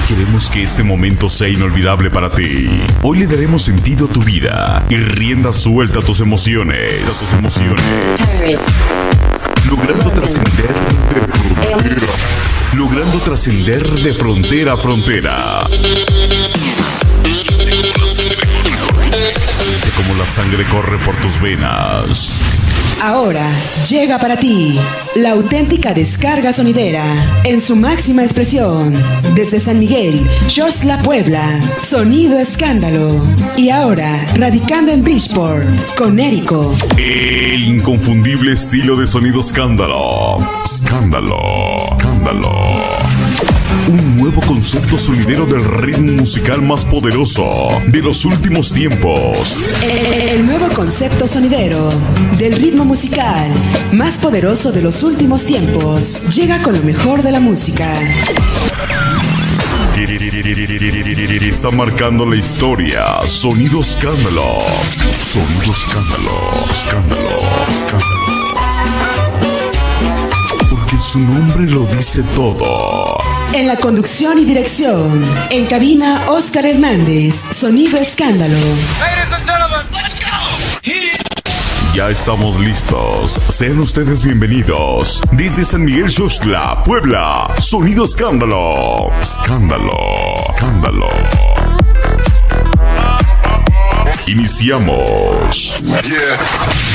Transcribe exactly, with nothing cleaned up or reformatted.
Queremos que este momento sea inolvidable para ti. Hoy le daremos sentido a tu vida y rienda suelta a tus emociones. A tus emociones. Logrando trascender de frontera. Logrando trascender de frontera a frontera. Siente como la sangre corre por tus venas. Ahora llega para ti la auténtica descarga sonidera en su máxima expresión. Desde San Miguel, Xostla, Puebla, Sonido Escándalo. Y ahora, radicando en Bridgeport, Conérico. El inconfundible estilo de Sonido Escándalo. Escándalo. Escándalo. Un nuevo concepto sonidero del ritmo musical más poderoso de los últimos tiempos. El nuevo concepto sonidero del ritmo musical más poderoso de los últimos tiempos llega con lo mejor de la música. Está marcando la historia. Sonido Escándalo. Sonido Escándalo. Escándalo. Escándalo. Porque su nombre lo dice todo. En la conducción y dirección, en cabina Oscar Hernández, Sonido Escándalo. Ladies and gentlemen, let's go. Hit it. Ya estamos listos. Sean ustedes bienvenidos. Desde San Miguel, Xostla, Puebla, Sonido Escándalo. Escándalo. Escándalo. Iniciamos. Yeah.